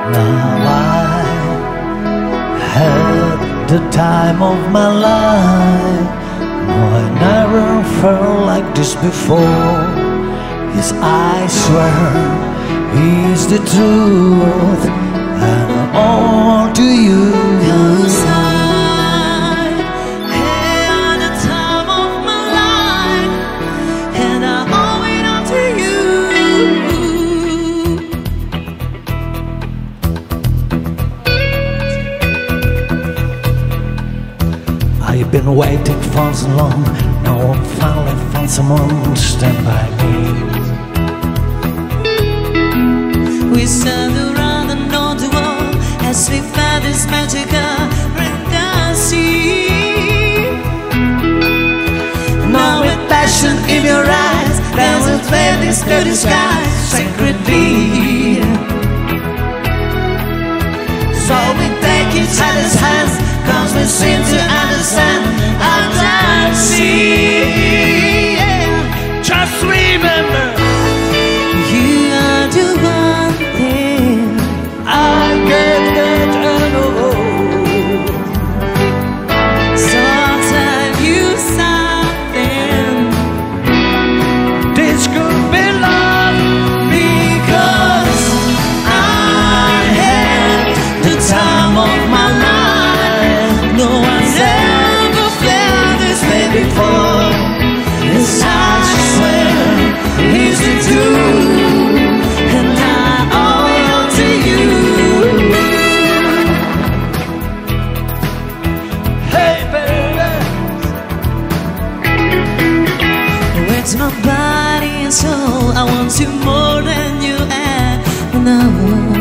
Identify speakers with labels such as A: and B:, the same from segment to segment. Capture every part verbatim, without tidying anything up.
A: Now I had the time of my life. No, I never felt like this before. Yes, I swear he's the truth, and I'm all to you.
B: 'Cause I had the time of my life, and I owe it all to you.
A: I've been waiting for so long. Now I'm finally found someone to stand by me.
B: We stand around and on the wall as we found this magical fantasy. Now with passion in your eyes, there's a fading to the sky, sacred beat. So we take each other's hands, 'cause we seem to understand our dancing.
A: Just remember,
B: You are the one thing
A: I can't get enough.
B: So I'll tell you something.
A: This could be love,
B: Because I had the time of my life. No one's ever felt this way before. Yes, I swear it's the truth, and I owe it all to you.
A: hey baby.
B: With my body and soul, I want you more than you ever know.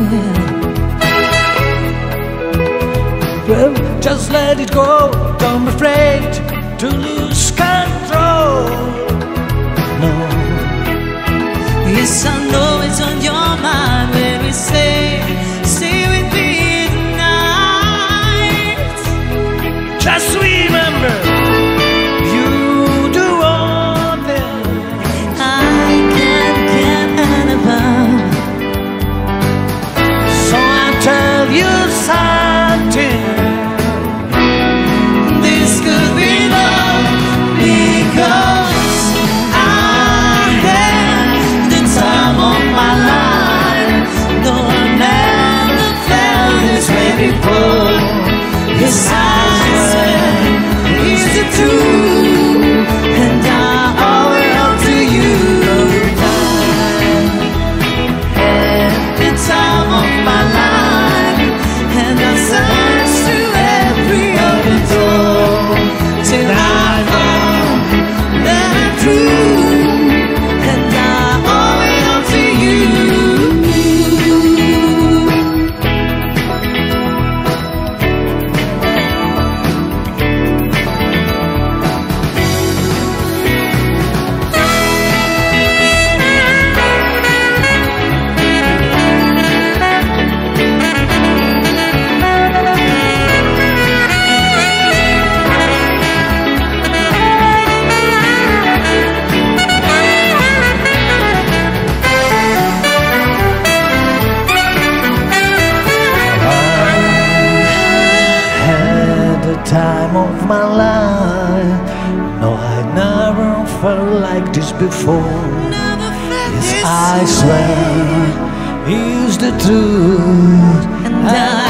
A: Well, just let it go. Don't be afraid to lose control. No,
B: Yes, I know it's on your mind when we say, stay with me tonight.
A: just remember, you do all that.
B: I can't get about.
A: So I tell you something.
B: This could be love, because I had the time of my life. No, I never felt this way before. Yes, I swear it's the truth, and I owe it all to you. Had the time of my life, and I searched through every other door till I found that truth, and I owe it all to you.
A: Time of my life. No, I never felt like this before.
B: Never felt
A: Yes,
B: this
A: I
B: way.
A: swear he's the truth,
B: And I